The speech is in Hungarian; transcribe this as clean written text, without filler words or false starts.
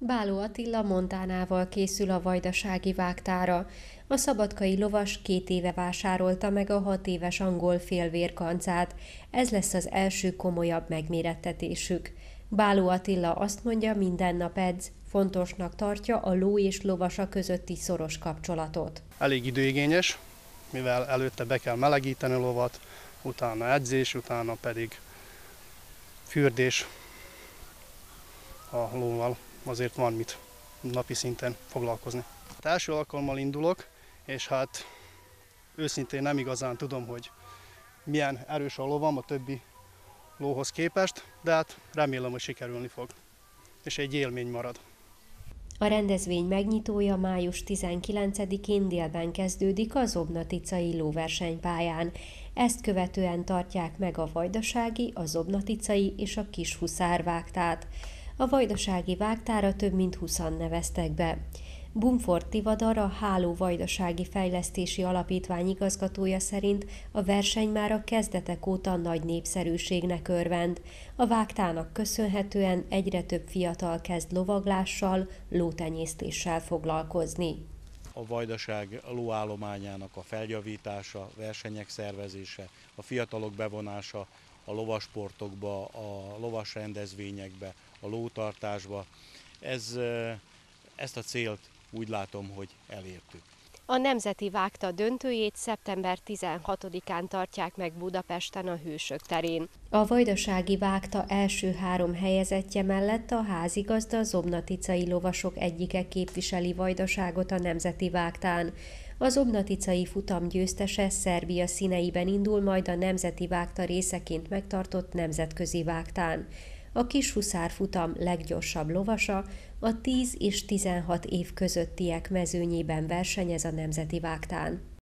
Báló Attila Montánával készül a vajdasági vágtára. A szabadkai lovas 2 éve vásárolta meg a 6 éves angol félvérkancát. Ez lesz az első komolyabb megmérettetésük. Báló Attila azt mondja, minden nap edz, fontosnak tartja a ló és lovasa közötti szoros kapcsolatot. Elég időigényes, mivel előtte be kell melegíteni a lovat, utána edzés, utána pedig fürdés a lóval. Azért van mit napi szinten foglalkozni. Hát első alkalommal indulok, és hát őszintén nem igazán tudom, hogy milyen erős a lovam a többi lóhoz képest, de hát remélem, hogy sikerülni fog, és egy élmény marad. A rendezvény megnyitója május 19-én délben kezdődik a Zobnaticai lóversenypályán. Ezt követően tartják meg a vajdasági, a zobnaticai és a kishuszár vágtát. A vajdasági vágtára több mint 20-an neveztek be. Bumford Tivadar, a Háló Vajdasági Fejlesztési Alapítvány igazgatója szerint a verseny már a kezdetek óta nagy népszerűségnek örvend. A vágtának köszönhetően egyre több fiatal kezd lovaglással, lótenyésztéssel foglalkozni. A vajdaság lóállományának a feljavítása, versenyek szervezése, a fiatalok bevonása a lovasportokba, a lovas rendezvényekbe, a lótartásba. Ezt a célt úgy látom, hogy elértük. A Nemzeti Vágta döntőjét szeptember 16-án tartják meg Budapesten a Hősök terén. A vajdasági vágta első 3 helyezettje mellett a házigazda, a zobnaticai lovasok egyike képviseli Vajdaságot a Nemzeti Vágtán. A zobnaticai futam győztese Szerbia színeiben indul majd a Nemzeti Vágta részeként megtartott nemzetközi vágtán. A kishuszár futam leggyorsabb lovasa a 10 és 16 év közöttiek mezőnyében versenyez a Nemzeti Vágtán.